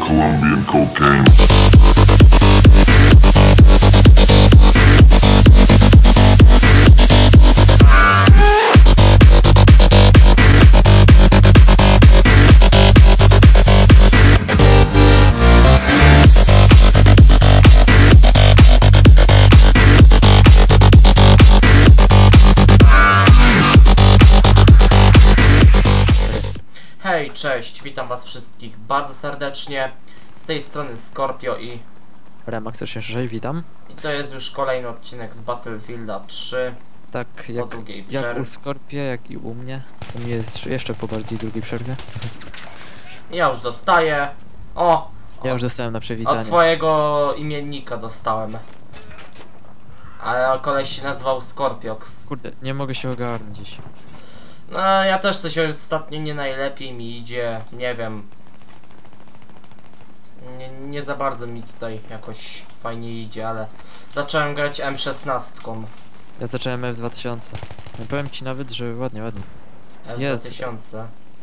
Colombian cocaine. Hej, cześć, witam was wszystkich bardzo serdecznie. Z tej strony Scorpio i Remak 106, witam. to jest już kolejny odcinek z Battlefielda 3 Tak, po jak, długiej jak u przerwie. Skorpia, jak i u mnie. U mnie jest jeszcze po bardziej długiej przerwie. Ja już dostaję. O! Ja już od- dostałem na Od przywitanie. swojego imiennika dostałem. Ale koleś się nazywał Scorpiox. Kurde, nie mogę się ogarnąć dziś. No ja też coś ostatnio nie najlepiej mi idzie, nie wiem. Nie za bardzo mi tutaj jakoś fajnie idzie, ale zacząłem grać M16. Ja zacząłem F2000. No powiem ci nawet, że ładnie. Jest. M2000.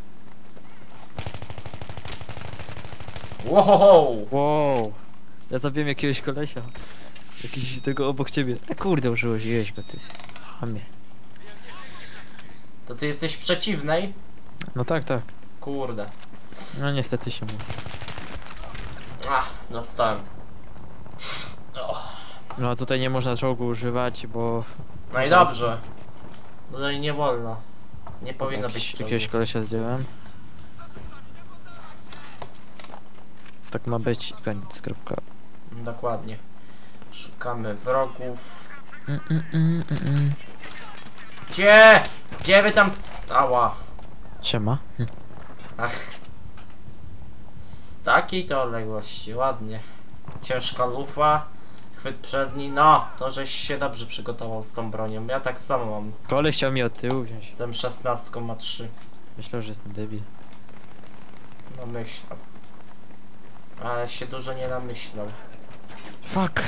Wow! Wow! Ja zabiłem jakiegoś kolesia. Jakiś tego obok ciebie. A kurde, użyłeś go ty. Hamie. To ty jesteś w przeciwnej? No tak. Kurde. No niestety się mówi. Dostałem. Oh. No a tutaj nie można czołgu używać, bo... No i dobrze. Tutaj nie wolno. Nie powinno być Jakiegoś czołgów. kolesia zdjąłem. Tak ma być i koniec, kropka. Dokładnie. Szukamy wrogów. Gdzie? Gdzie wy tam... Ała. Siema. Ach. Z takiej to odległości, ładnie. Ciężka lufa. Chwyt przedni. No, to żeś się dobrze przygotował z tą bronią. Ja tak samo mam. Kole chciał mi od tyłu wziąć. Jestem 16 ma 3. Myślał, że jestem debil. No myślał. Ale się dużo nie namyślał. Fuck!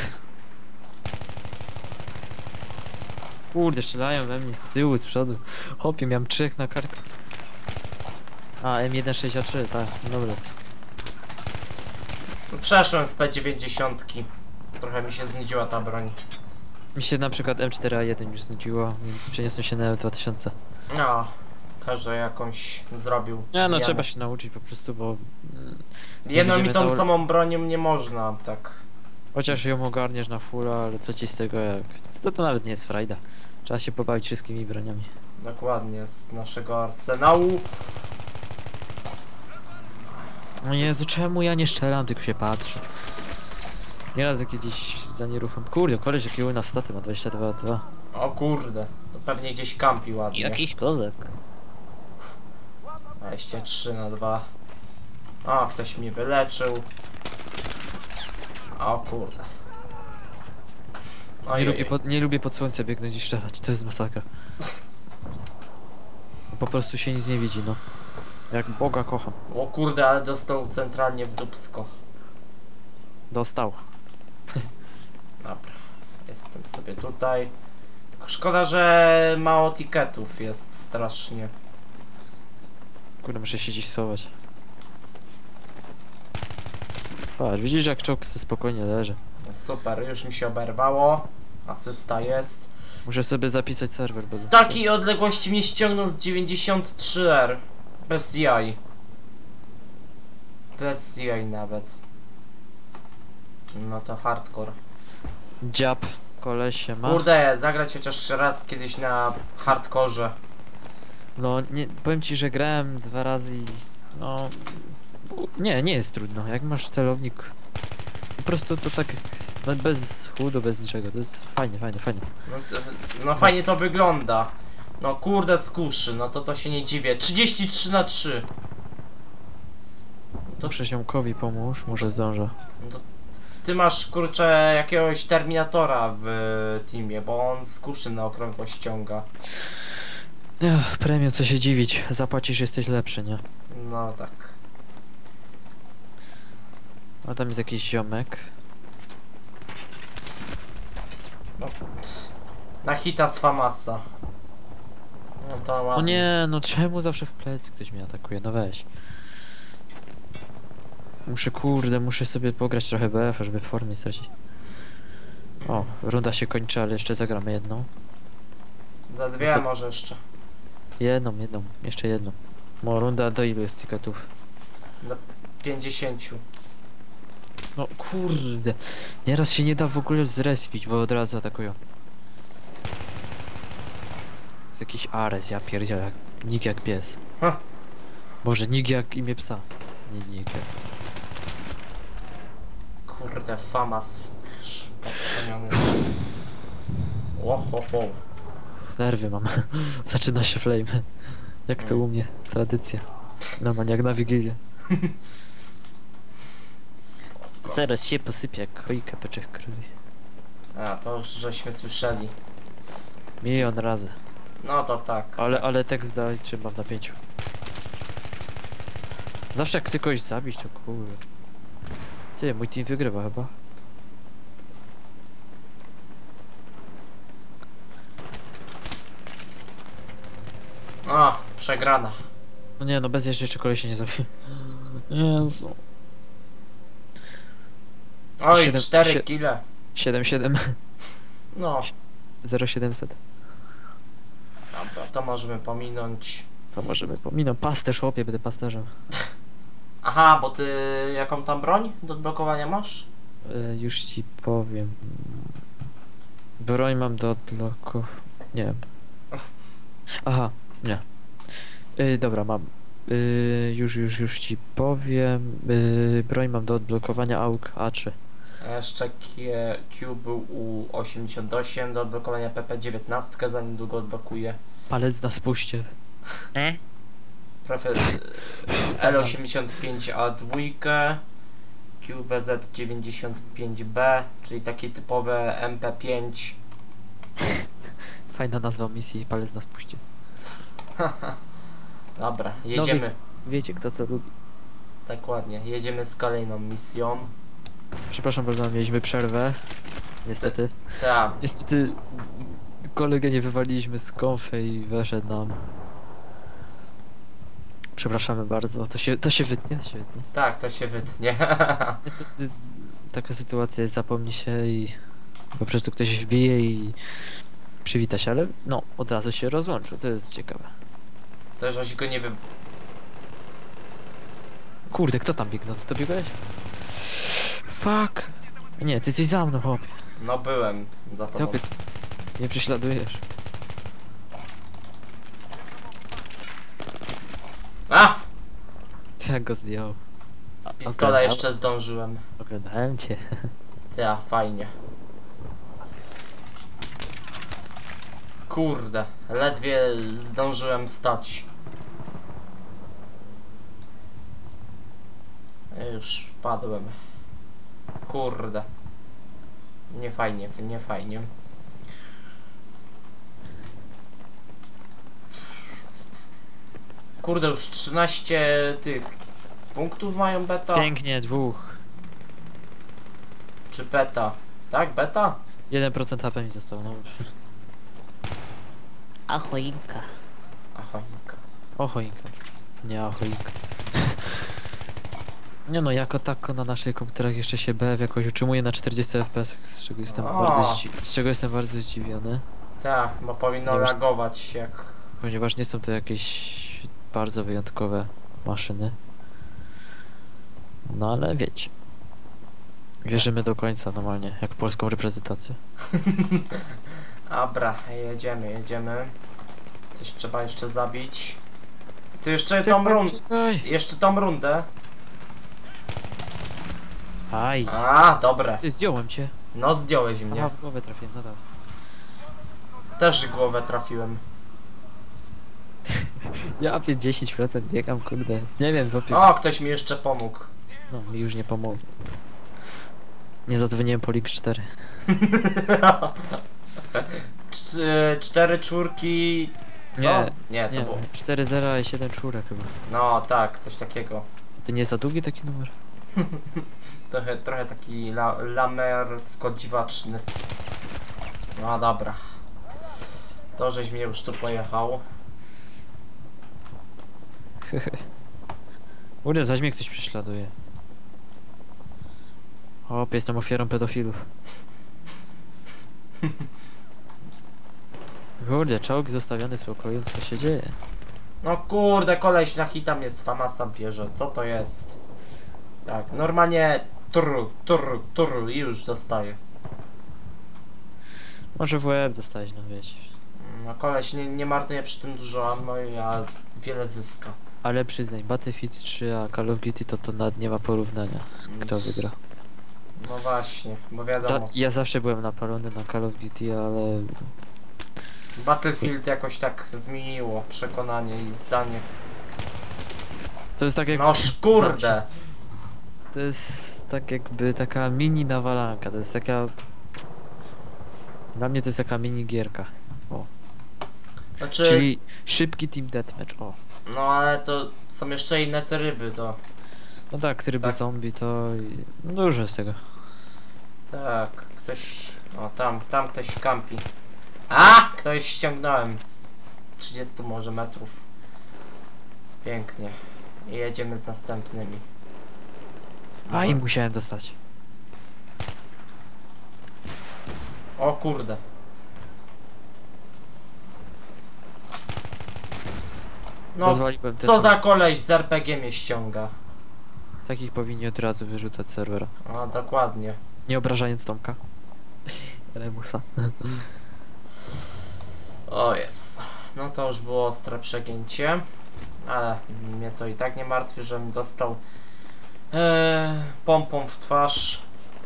Kurde, strzelają we mnie z tyłu, z przodu. Hopie, miałem 3 na karku. A, M163, tak, dobra. Przeszłem z P90. Trochę mi się znudziła ta broń. Mi się na przykład M4A1 już znudziło, więc przeniosłem się na F2000. No, każdy jakąś zrobił. Nie no, zmianę. trzeba się nauczyć po prostu, bo... Jedną mi będziemy tą na- samą bronią nie można, tak. Chociaż ją ogarniesz na fulla, ale co ci z tego jak... To nawet nie jest frajda. Trzeba się pobawić wszystkimi broniami. Dokładnie, z naszego arsenału. No Jezu, czemu ja nie strzelam, tylko się patrzę. Nieraz jak kiedyś za nieruchom... Kurde, koleś jakiego na staty ma 22,2. O kurde, to pewnie gdzieś kampi ładnie. Jakiś kozak. 23/2. O, ktoś mnie wyleczył. O kurde. Ojej. Nie lubię pod słońce biegnąć i strzelać, to jest masakra. Po prostu się nic nie widzi, no. Jak Boga kocham. O kurde, ale dostał centralnie w dupsko. Dostał. Dobra, jestem sobie tutaj. Tylko szkoda, że mało tiketów jest strasznie. Kurde, muszę się dziś schować. Patrz, widzisz jak czołg sobie spokojnie leży. Super, już mi się oberwało. Asysta jest. Muszę sobie zapisać serwer, bo... Z takiej odległości mnie ściągnął z 93R. Bez jaj. Bez jaj nawet. No to hardcore. Dziab, kolesie ma. Kurde, zagrać chociaż raz kiedyś na hardkorze. No, nie, powiem ci, że grałem 2 razy i... No... Nie jest trudno, jak masz celownik... Po prostu to tak... No bez chudu, bez niczego, to jest fajnie. No fajnie to wygląda. No kurde skuszy, no to się nie dziwię. 33/3. To, Muszę ziomkowi pomóż, może zdążę. to ty masz kurczę jakiegoś Terminatora w teamie, bo on skuszy na okrągło ściąga. Ech, premium, co się dziwić, zapłacisz, jesteś lepszy, nie? No tak. A tam jest jakiś ziomek. No, na hita z Famasa. No to O ładnie. nie, no czemu zawsze w plecy ktoś mnie atakuje, no weź. Muszę sobie pograć trochę BF, żeby w formie stracić. O, runda się kończy, ale jeszcze zagramy jedną. Za dwie to- może jeszcze. Jedną, jeszcze jedną. Bo runda do ilu jest tiketów? Do 50. No kurde. Nieraz się nie da w ogóle zrespić, bo od razu atakują. Jest jakiś Ares, ja pierdzielę. Nick jak pies. Ha. Może Nick jak imię psa. Nie Nick. Kurde, famas. Patrzeniony. Łohoho. Nerwy mam. Zaczyna się flame. Jak to u mnie. Tradycja. Normalnie jak na Wigilię. Zaraz się posypie jak choinka peczech krwi. A, to już żeśmy słyszeli. Milion razy. No to tak. Ale tekst dalej trzeba w napięciu. Zawsze jak chcę kogoś zabić, to kurde. Ty, mój team wygrywa chyba. O, przegrana. No nie, no bez jeszcze koleś się nie zabił. Jezu. Oj, Siedem- 4 sie- kile. 7-7. No, 0700. dobra, to możemy pominąć. To możemy pominąć. Pasterz, chłopie, będę pasterzem. Aha, bo ty jaką tam broń do odblokowania masz? Już ci powiem. Broń mam do odbloków. Nie wiem. Aha, nie. Dobra, mam. Już ci powiem. Broń mam do odblokowania AUG A3. Jeszcze Q był U88 do odblokowania PP19, za niedługo odblokuję. Palec na spuście. L85A2, QBZ95B, czyli takie typowe MP5. Fajna nazwa misji, palec na spuście. Dobra, No jedziemy. wiecie kto co lubi. Dokładnie, jedziemy z kolejną misją. Przepraszam bardzo, mieliśmy przerwę. Niestety. Tak, Niestety kolegę nie wywaliliśmy z konfy i weszedł nam. Przepraszamy bardzo, to się wytnie, to się wytnie. tak, to się wytnie. Niestety taka sytuacja jest, zapomni się i po prostu ktoś wbije i przywita się, ale no, od razu się rozłączył, to jest ciekawe. To żeś go nie wy... Kurde, kto tam biegnął? Ty to biegłeś? Fuck! Nie, ty jesteś za mną, chłopie. No byłem za tobą. Chłopie, nie prześladujesz. A! Jak go zdjął. Z pistola jeszcze zdążyłem. Oglądałem cię. Ja, fajnie. Kurde, ledwie zdążyłem wstać. Już padłem. Kurde. Nie fajnie, nie fajnie. Kurde, już 13 tych punktów mają beta? Pięknie, dwóch. Czy beta? Tak, beta? 1% HP mi zostało, no. A choinka. A choinka. O choinka. Nie o choinka. Nie no, jako tako na naszych komputerach jeszcze się BF jakoś utrzymuje na 40 FPS, z czego jestem bardzo zdziwiony. Tak, bo powinno Nie już- reagować jak... Ponieważ nie są to jakieś bardzo wyjątkowe maszyny. No ale wiecie. Wierzymy do końca normalnie, jak w polską reprezentację. Dobra, jedziemy. Coś trzeba jeszcze zabić. Tu jeszcze tą rundę. Aj! Jeszcze tą rundę. Aj! A, dobre. Ty, zdjąłem cię. No zdjąłeś Aha, mnie. w głowę trafiłem, no tak. Też głowę trafiłem. Ja 10% biegam, kurde. Nie wiem, chłopie. O, ktoś mi jeszcze pomógł. No, mi już nie pomogło. Nie zadzwoniłem po League 4. 4 czwórki. Co? Nie, to Nie, było. 4-0 i 7 czwórek chyba. No tak, coś takiego. To nie jest za długi taki numer? Trochę taki lamersko-dziwaczny. No dobra. To żeś mnie już tu pojechał. Kurde, zaś mnie ktoś prześladuje. O, jestem ofiarą pedofilów. Kurde, czołg zostawiony w spokoju, co się dzieje? No kurde, koleś na hita mnie z Famasa bierze. Co to jest? Tak, normalnie tur i już dostaję. Może w łeb dostałeś, no wiecie. No koleś nie marnuje przy tym dużo ammo, a wiele zyska. Ale przyznaj, Battlefield 3 a Call of Duty to nawet nie ma porównania. Kto wygra? No właśnie, bo wiadomo. Ja zawsze byłem napalony na Call of Duty, ale... Battlefield jakoś tak zmieniło przekonanie i zdanie. To jest tak jak... Noż kurde! Zawsze. To jest tak jakby taka mini nawalanka, to jest taka... Dla mnie to jest taka mini gierka. O. Znaczy, Czyli szybki team deathmatch, o. no ale to są jeszcze inne tryby, to No tak, tryby Tak. zombie to... No dużo z tego. tak, ktoś, o tam ktoś kampi. A! Ktoś ściągnąłem z 30 może metrów. Pięknie. I jedziemy z następnymi. A i musiałem dostać. O kurde. No, Pozwoliłem też. co za koleś z RPG mnie ściąga. Takich powinni od razu wyrzucać z serwera. No, dokładnie. Nie obrażając Tomka. Remusa. O jest. No to już było ostre przegięcie. Ale mnie to i tak nie martwi, żebym dostał pompą w twarz.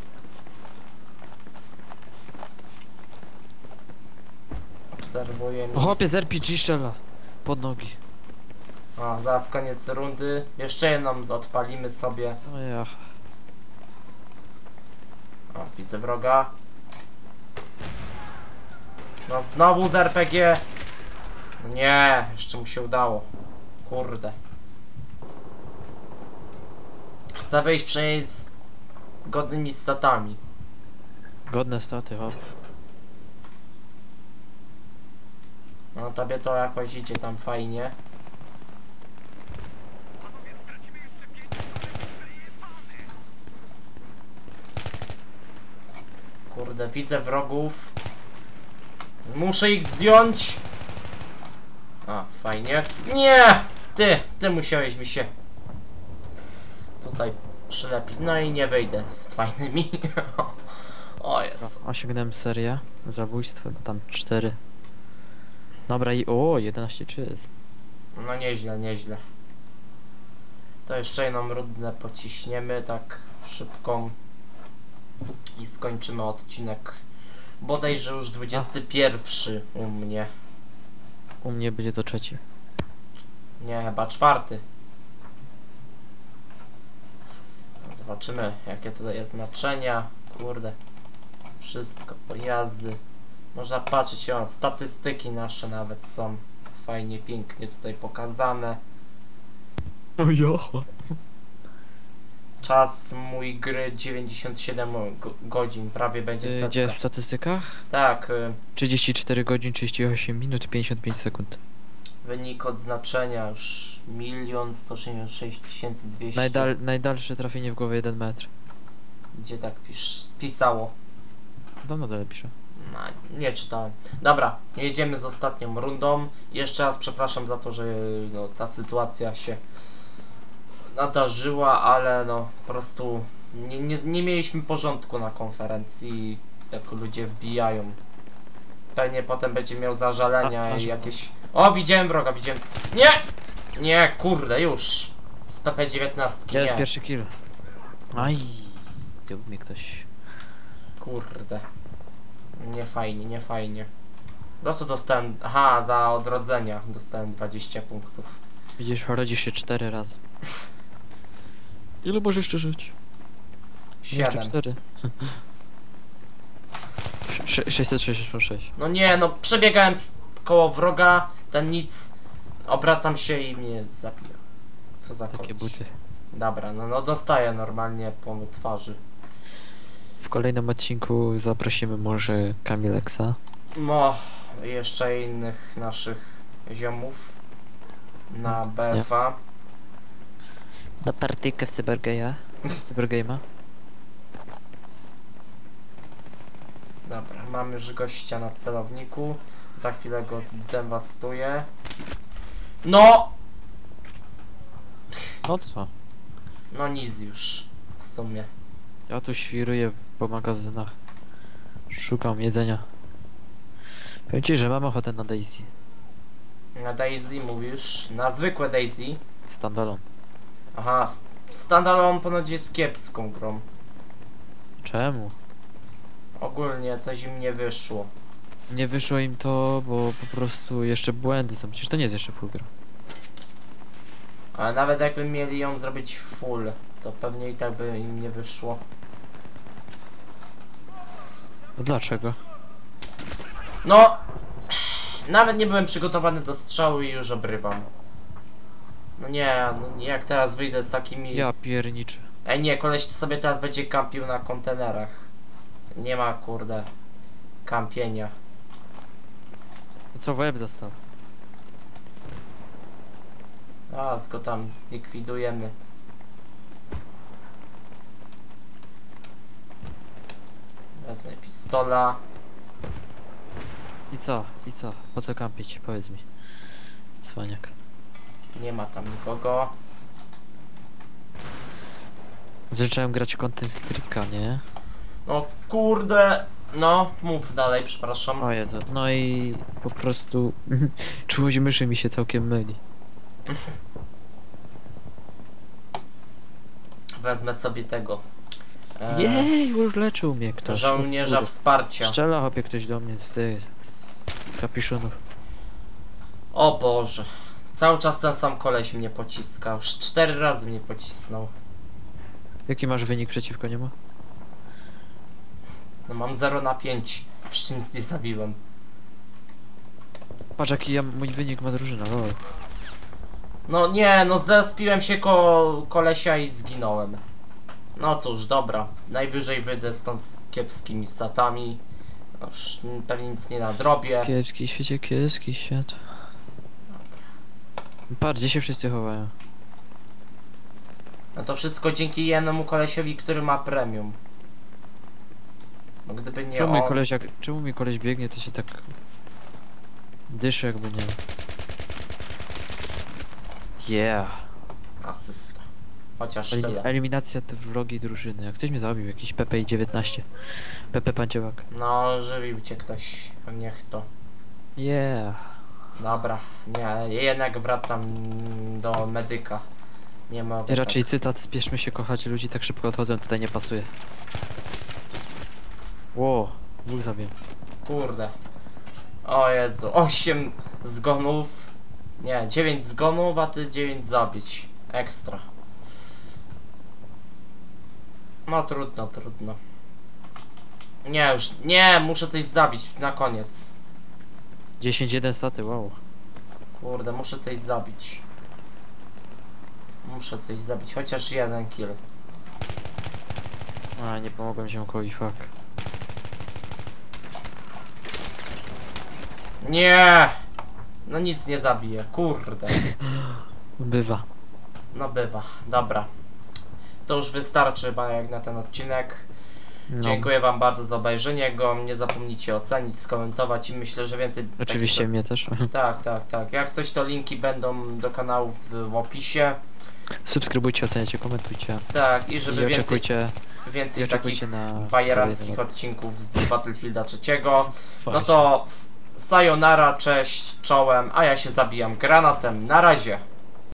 Obserwuję O chłopie z RPG strzela. Pod nogi. O, zaraz koniec rundy. Jeszcze jedną odpalimy sobie. O ja. O, widzę wroga. No znowu z RPG. No nie, jeszcze mu się udało. Kurde. Chcę wyjść przynajmniej z godnymi statami. Godne staty, hop. No tobie to jakoś idzie tam fajnie. Kurde, widzę wrogów. Muszę ich zdjąć. A, fajnie. Nie! Ty musiałeś mi się tutaj przylepić. No i nie wyjdę z fajnymi. O jest. Osiągnąłem serię. Zabójstwo, tam 4. Dobra i... O, 11 jest. No nieźle, nieźle. To jeszcze jedną rundę pociśniemy tak szybką. I skończymy odcinek. Bodajże już 21 u mnie. U mnie będzie to 3. Nie, chyba 4. Zobaczymy jakie tutaj jest znaczenia. Kurde. Wszystko, pojazdy. Można patrzeć, o, statystyki nasze nawet są fajnie, pięknie tutaj pokazane. O jo. Czas mój gry 97 godzin, prawie będzie Gdzie setka. w statystykach? Tak, 34 godzin, 38 minut, 55 sekund. wynik odznaczenia już 1 166 200. Najdalsze trafienie w głowę 1 metr. Gdzie tak pisało? No nadal piszę. No, nie czytałem. Dobra, jedziemy z ostatnią rundą. Jeszcze raz przepraszam za to, że no, ta sytuacja się nadarzyła, ale no po prostu nie mieliśmy porządku na konferencji. Tak ludzie wbijają. Pewnie potem będzie miał zażalenia i jakieś... O, widziałem wroga, widziałem... Nie! Nie, kurde, już! Z PP-19, Jest nie. pierwszy kill. Aj, zdjął mnie ktoś. Kurde. Nie fajnie, nie fajnie. Za co dostałem? Aha, za odrodzenia dostałem 20 punktów. Widzisz, rodzisz się 4 razy. Ile możesz jeszcze żyć? Jeszcze 7. 4. 666. No nie, no przebiegałem koło wroga, ten nic, obracam się i mnie zabija. Co za Takie koleś. buty. Dobra, no dostaję normalnie po twarzy. W kolejnym odcinku zaprosimy może Kamileksa. No, jeszcze innych naszych ziomów na BFA. Na partyjkę w Cybergeja. W Cybergame'a. Dobra, mam już gościa na celowniku. Za chwilę go zdewastuję. No! No co? No nic już. W sumie. Ja tu świruję po magazynach. Szukam jedzenia. Powiem ci, że mam ochotę na Daisy. Na Daisy mówisz? Na zwykłe Daisy? Standalone. Aha, Standalone ponoć jest kiepską grą. Czemu? Ogólnie coś im nie wyszło. Nie wyszło im to, bo po prostu jeszcze błędy są. Przecież to nie jest jeszcze full gra. Ale nawet jakby mieli ją zrobić full, to pewnie i tak by im nie wyszło. No dlaczego? No! Nawet nie byłem przygotowany do strzału i już obrywam. No nie, no jak teraz wyjdę z takimi... Ja pierniczę. Ej nie, koleś sobie teraz będzie kampił na kontenerach. Nie ma kurde kampienia. No co w łeb dostał? A, go tam zlikwidujemy. Wezmę pistola. I co? I co? Po co kampić? Powiedz mi. Cwaniak. Nie ma tam nikogo. Zacząłem grać Content Strike'a, nie? No kurde. No, mów dalej, przepraszam. O Jezu. No i po prostu czułość myszy mi się całkiem myli. Wezmę sobie tego. Jej, już leczył mnie ktoś. Żołnierza O kurde. wsparcia. Strzela chłopie ktoś do mnie z kapiszonów. O Boże. Cały czas ten sam koleś mnie pociskał. Już 4 razy mnie pocisnął. Jaki masz wynik przeciwko niemu? No mam 0 na 5. Jeszcze nic nie zabiłem. Patrz jaki mój wynik ma drużyna, wow. No nie, no zdespiłem się kolesia i zginąłem. No cóż, dobra. Najwyżej wyjdę stąd z kiepskimi statami. No już pewnie nic nie nadrobię. Kiepski świecie, kiepski świat. Patrz, gdzie się wszyscy chowają. No to wszystko dzięki jednemu kolesiowi, który ma premium. No gdyby nie Czemu on... czemu mi koleś biegnie, to się tak dyszy jakby nie. Yeah. Asysta. Chociaż tyle. Eliminacja wrogiej drużyny. Jak ktoś mnie zabił, jakiś Pepe i 19. Pepe Panciołak. No, żywił cię ktoś. Niech to. Yeah. Dobra, nie, jednak wracam do medyka. Nie mogę. I raczej tak. cytat, spieszmy się kochać, ludzi tak szybko odchodzą, tutaj nie pasuje. Ło, dwóch zabiłem. Kurde. O Jezu, 8 zgonów. Nie, 9 zgonów, a ty 9 zabić. Ekstra. No trudno, trudno. Nie, już, nie, muszę coś zabić na koniec. 10-1 staty, wow. Kurde, muszę coś zabić. Muszę coś zabić, chociaż jeden kill. A, nie pomogłem ziomkowi, fuck. Nie! No nic nie zabiję, kurde. Bywa. No bywa, dobra. To już wystarczy chyba jak na ten odcinek. No. Dziękuję wam bardzo za obejrzenie go. Nie zapomnijcie ocenić, skomentować i myślę, że więcej... Oczywiście mnie też. Tak, tak, tak. Jak coś to linki będą do kanałów w opisie. Subskrybujcie, oceniajcie, komentujcie. Tak, i żeby I więcej oczekujcie takich na bajerackich kolejny odcinków z Battlefielda 3. No Fajnie. to sayonara, cześć, czołem, a ja się zabijam granatem. Na razie.